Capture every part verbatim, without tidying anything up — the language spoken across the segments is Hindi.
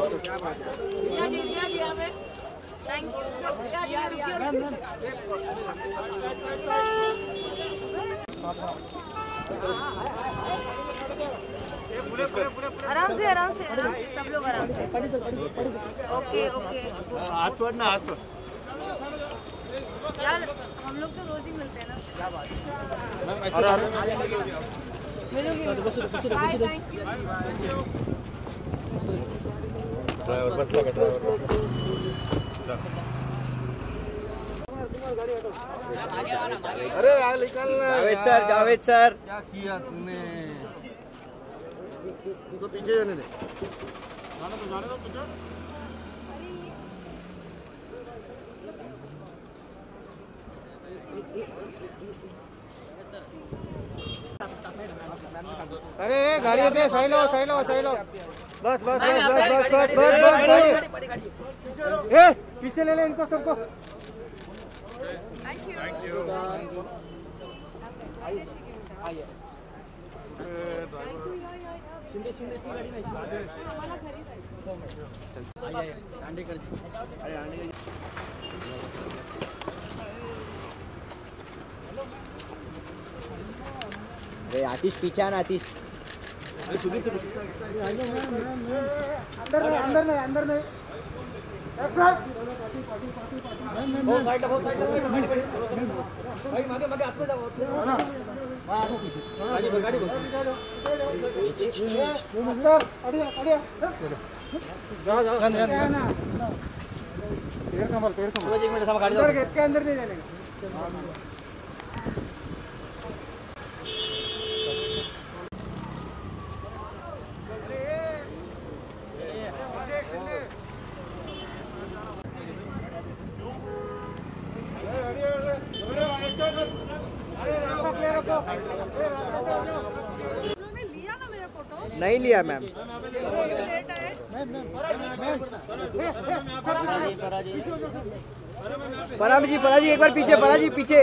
थैंक आराम से आराम से सब लोग आराम से। ओके ओके हाथ छोड़ ना, हाथ छोड़ यार, हम लोग तो रोज ही मिलते हैं ना। क्या बात मिलूंगी। ड्राइवर बस लगा, ड्राइवर अरे यार निकल। जावेद सर, जावेद सर क्या किया तूने? उसको पीछे जाने दे। जाने दो, जाने दो पीछे। अरे गाड़ी पे सही लो, सही लो, सही लो। बस बस बस बस बस बस बस बस ए पीछे ले ले इनको सबको। Thank you thank you. आइए शिंदे शिंदे ची गाड़ी नाही आइए दांडे कर अरे दांडे अरे आतिश पीछे आना, आतिश अंदर नहीं, अंदर नहीं, अंदर नहीं। वो साइड वो साइड भाई मागे मागे आपको जाओ गाड़ी गाड़ी अड़िया अड़िया जा जा पैर संभाल, पैर संभाल। एक मिनट गाड़ी अंदर गेट के अंदर नहीं जाने का। लिया ना मेरा फोटो? नहीं लिया मैम। पराजी जी, पराजी एक बार पीछे, पराजी पीछे।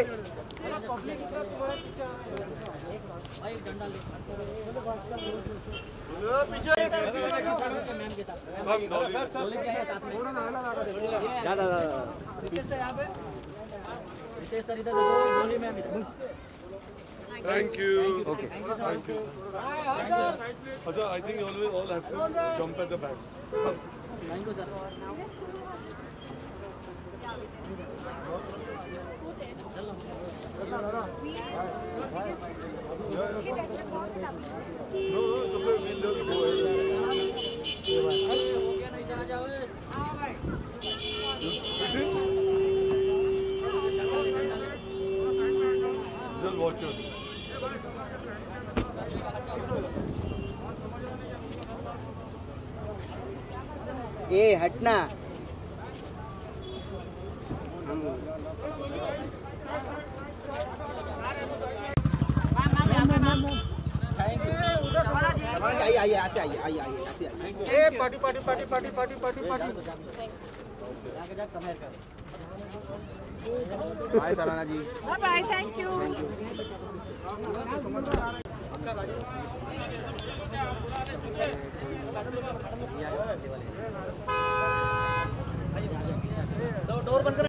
Thank you. Okay. Thank you. Acha, I think you always all have to jump at the back. Thank you, sir. No, it's okay. We'll just go ahead. Just watch it. ए हटना। आइए आइए आते आइए आइए आइए आते आइए। ए party party party party party party party. Bye Sarana ji. Bye bye, thank you. Door बंद कर।